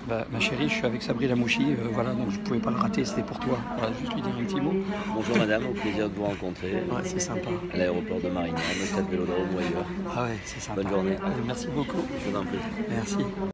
Bah, ma chérie, je suis avec Sabri Lamouchi, voilà, donc je pouvais pas le rater, c'était pour toi. Voilà, juste lui dire un petit mot. Bonjour madame, au plaisir de vous rencontrer Ouais, c'est sympa. à l'aéroport de Marignane, au stade Vélodrome ou ailleurs. Ah ouais, c'est Bonne sympa. journée, Allez, merci beaucoup. je vous en prie. Merci.